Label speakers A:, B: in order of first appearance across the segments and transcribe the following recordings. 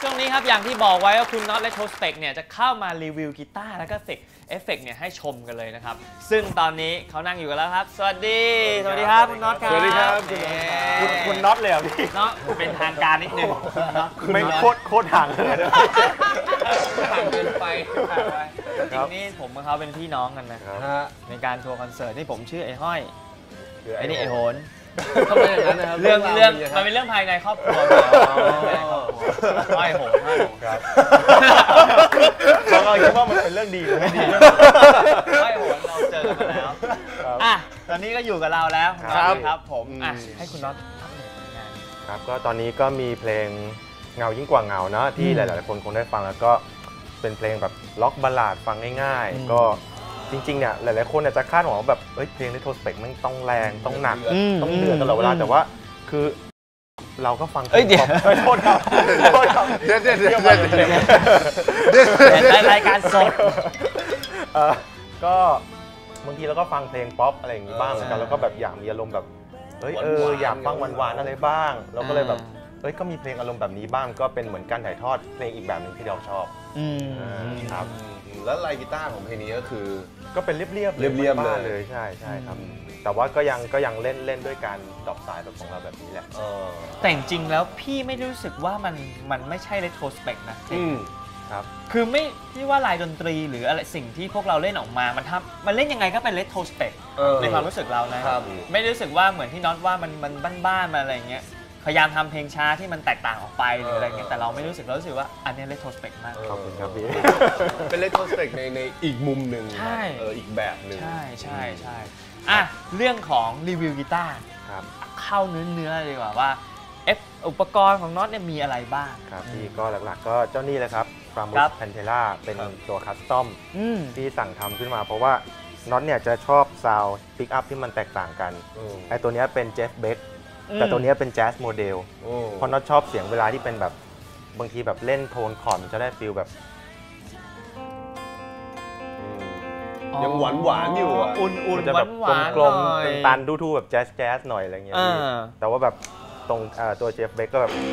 A: ช่วงนี้ครับอย่างที่บอกไว้ว่าคุณน็อตและโทสเปกเนี่ยจะเข้ามารีวิวกีตาร์แล้วก็เอฟเฟกต์เนี่ยให้ชมกันเลยนะครับซึ่งตอนนี้เขานั่งอยู่กันแล้วครับสวัสดีครับคุณน็อตครับ
B: สวัสดีครับคุณน็อตเลยพี่
A: น็อตเป็นทางการนิดนึง
B: ไม่โคตรห่างเลย
A: ห่างเกินไปจริงนี่ผมกับเขาเป็นพี่น้องกันนะในการทัวร์คอนเสิร์ตนี่ผมชื่อไอ้ห้อยไอ้นี่ไอ้โหน
B: ทำไมอย่างนั้นนะครับ
A: เรื่องมันเป็นเรื่องภายในครอบครัวห้อยโหน
B: ครับเราคิดว่ามันเป็นเรื่องดีหรือไม่ดี
A: ห้อยโหนเราเจอกันมาแล้วตอนนี้ก็อยู่กับเราแล้วครับผมให้คุณน็อตทำหนึ่งผลงาน
B: ครับก็ตอนนี้ก็มีเพลงเงายิ่งกว่าเงาเนาะที่หลายๆคนคงได้ฟังแล้วก็เป็นเพลงแบบล็อกบัลลาดฟังง่ายๆก็จริงๆเนี่ยหลายๆคนจะคาดหวังว่าแบบเพลงในโทสเปกมันต้องแรงต้องหนักต้องเดือดตลอดเวลาแต่ว่าคือเราก็ฟัง
A: เดี๋ยว
B: โทษครับเดี๋
A: ยวรายการสด
B: ก็บางทีเราก็ฟังเพลงป๊อปอะไรอย่างนี้บ้างเหมือนกันแล้วก็แบบอยากมีอารมณ์แบบอยากฟังหวานๆอะไรบ้างเราก็เลยแบบก็มีเพลงอารมณ์แบบนี้บ้างก็เป็นเหมือนการถ่ายทอดเพลงอีกแบบหนึ่งที่เราชอบ
C: ครับแล้วลายกีตาร์ของเพลงนี้ก็คือ
B: ก็เป็นเรียบเลยใช่ครับแต่ว่าก็ยังเล่นด้วยการดรอปสายแบบของเราแบบนี้แหละ
A: แต่จริงแล้วพี่ไม่รู้สึกว่ามันไม่ใช่เรโทรสเปกนะครับคือไม่ที่ว่าลายดนตรีหรืออะไรสิ่งที่พวกเราเล่นออกมามันเล่นยังไงก็เป็นเรโทรสเปกในความรู้สึกเรานะครับไม่รู้สึกว่าเหมือนที่น็อตว่ามันบ้านๆมาอะไรเงี้ยพยายามทำเพลงช้าที่มันแตกต่างออกไปหรืออะไรเงี้ยแต่เราไม่รู้สึกเรารู้สึกว่าอันนี้เรโทรสเปกมาก
B: ขอบคุณครับพี่
C: เป็นเรโทรสเปกในอีกมุมหนึ่งอีกแบบหนึ่ง
A: ใช่เรื่องของรีวิวกีตาร์เข้าเนื้อดีกว่าว่าอุปกรณ์ของน็อตเนี่ยมีอะไรบ้าง
B: ครับพี่ก็หลักๆก็เจ้านี่เลยครับฟรามุสแพนเทล่าเป็นตัวคัสตอมที่สั่งทำขึ้นมาเพราะว่าน็อตเนี่ยจะชอบซาวด์ปิกอัพที่มันแตกต่างกันไอตัวนี้เป็นเจฟเบคแต่ตัวนี้เป็นแจ๊สโมเดลเพราะน็อตชอบเสียงเวลาที่เป็นแบบบางทีแบบเล่นโทนคอร์ดมันจะได้ฟีลแบบ
C: ยังหวานอยู่อ่ะ
A: อุ่นๆ
B: จะแบบกลมๆตันๆทู่ๆแบบแจ๊สหน่อยอะไรเงี้ยแต่ว่าแบบตรงตัวเจฟเบคก็แบบ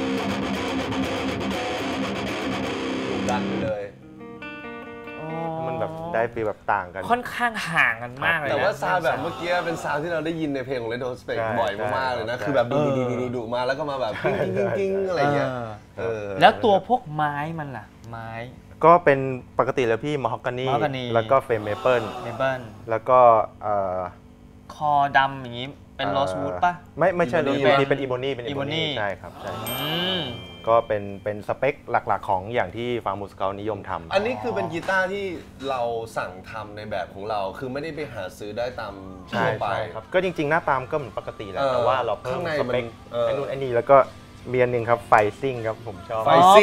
C: ดุดันไปเลย
B: มันแบบได้ฟีลแบบต่างกัน
A: ค่อนข้างห่างกันมากเลย
C: แต่ว่าซาวแบบเมื่อกี้เป็นซาวที่เราได้ยินในเพลงของเรโทรสเปกบ่อยมากๆเลยนะคือแบบดุมาแล้วก็มาแบบกิ้งอะไรเงี้ย
A: แล้วตัวพวกไม้มันล่ะไม้
B: ก็เป็นปกติแล้วพี่มอฮอกกานีแล้วก็เฟรมเมเปิลแล้วก็
A: คอดำอย่างนี้เป็นโรสวูดป่ะ
B: ไม่ใช่เป็นอีโบนี่ใช่ครับใช่ก็เป็นสเปคหลักๆของอย่างที่ฟาร์มูสเขานิยมทำ
C: อันนี้คือเป็นกีตาร์ที่เราสั่งทำในแบบของเราคือไม่ได้ไปหาซื้อได้ตามทั่วไป
B: ครับก็จริงๆหน้าตามก็เหมือนปกติแหละแต่ว่าเราเพิ่มสเปคไอ้นู่นไอ้นี่แล้วก็เมียนหนึ่งครับไฟซิ่งครับผมชอบ
A: ไฟซิ่ง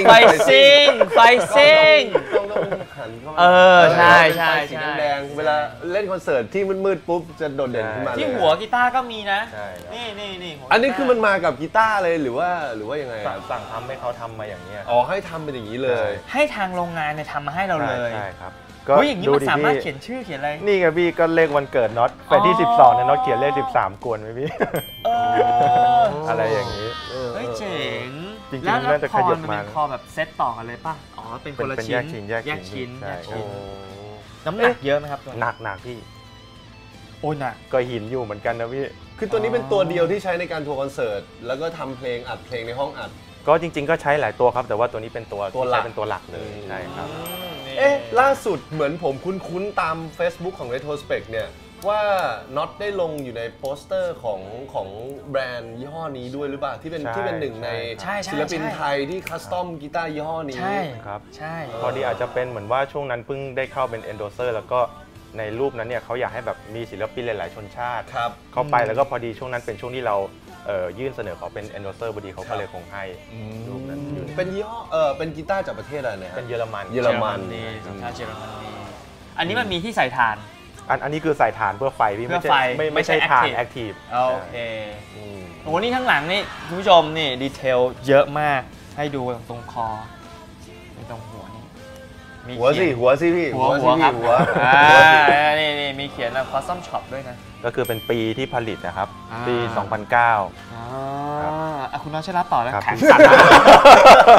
A: ใช่
C: สีแดงเวลาเล่นคอนเสิร์ตที่มืดๆปุ๊บจะโดดเด่นขึ้นมา
A: ที่หัวกีตาร์ก็มีนะนี่
C: อันนี้คือมันมากับกีตาร์เลยหรือว่ายังไง
B: สั่งทำให้เขาทำมาอย่างนี้
C: ให้ทำเป็นอย่างนี้เลย
A: ให้ทางโรงงานเนี่ยทำมาให้เราเลย
B: ใช่ครับ
A: ก็อย่างนี้มันสามารถเขียนชื่อเขียนอะไร
B: นี่ไงพี่ก็เลขวันเกิดน็อตไปที่12เนี่ยน็อตเขียนเลข13กวนไหมพี่อะไรอย่างนี้
A: เฮ้ยเจ๋ง
B: จริงๆน่าจะขยับมา
A: เป็นคอแบบเซตต่อกันเลยป่ะเป็นคนละชิ้นแยกชิ้นน้ำหนักเยอะไหมครับ
B: หนักพี่
A: โอ้หนัก
B: ก็หินอยู่เหมือนกันนะพี่
C: คือตัวนี้เป็นตัวเดียวที่ใช้ในการทัวร์คอนเสิร์ตแล้วก็ทำเพลงอัดเพลงในห้องอัด
B: ก็จริงๆก็ใช้หลายตัวครับแต่ว่าตัวนี้เป็นตัวหลักเลยใช่ครับ
C: ล่าสุดเหมือนผมคุ้นๆตาม Facebook ของ Retrospect เนี่ยว่าน็อตได้ลงอยู่ในโปสเตอร์ของแบรนด์ยี่ห้อนี้ด้วยหรือเปล่าที่เป็นหนึ่งในศิลปินไทยที่คัสตอมกีตาร์ยี่ห้อนี้
A: ใช่
B: ครับ
A: ใช่
B: พอดีอาจจะเป็นเหมือนว่าช่วงนั้นเพิ่งได้เข้าเป็น endorser แล้วก็ในรูปนั้นเนี่ยเขาอยากให้แบบมีศิลปินหลายๆชนชาติเข้าไปแล้วก็พอดีช่วงนั้นเป็นช่วงที่เรายื่นเสนอเขาเป็น endorser พอดีเขาก็เลยคงให้รูปนั้น
C: เป็นยี่ห้อเป็นกีตาร์จากประเทศอะไรเนี่ย
B: เป็นเยอรมัน
A: นี่สัญชาติเยอรมนีอันนี้มันมีที่ใส่ถ่าน
B: อันนี้คือใส่ถ่านเพื่อไฟพี่ไม่ใช่ถ่านแอคทีฟ
A: โอเคโอ้นี่ข้างหลังนี่คุณผู้ชมนี่ดีเทลเยอะมากให้ดูตรงคอตรงหัวนี่
C: หัวสิพี่
A: หัวครับนี่มีเขียนนะ Custom Shop ด้วยนะ
B: ก็คือเป็นปีที่ผลิตนะครับปี 2009
A: คุณน้องช่วยรับต่อแล้วแข็งสั่น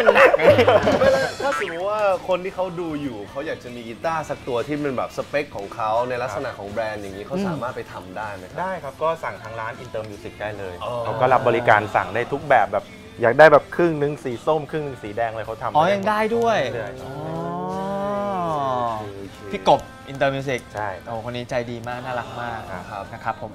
A: หนัก
C: ไม่แล้วถ้าสมมติว่าคนที่เขาดูอยู่เขาอยากจะมีกีตาร์สักตัวที่เป็นแบบสเปคของเขาในลักษณะของแบรนด์อย่างนี้เขาสามารถไปทำได้ไหมครับ
B: ได้ครับก็สั่งทางร้าน Inter Music ได้เลย
C: อ๋อ
B: เขาก็รับบริการสั่งได้ทุกแบบอยากได้แบบครึ่งนึงสีส้มครึ่งนึงสีแดงเลยเขาทำ
A: อ๋อยังได้ด้วย
B: ได้
A: อ๋อพี่กบอินเตอร์มิวสิก
B: ใช่
A: โอ้คนนี้ใจดีมากน่ารักมาก
C: ครับ
A: นะครับผม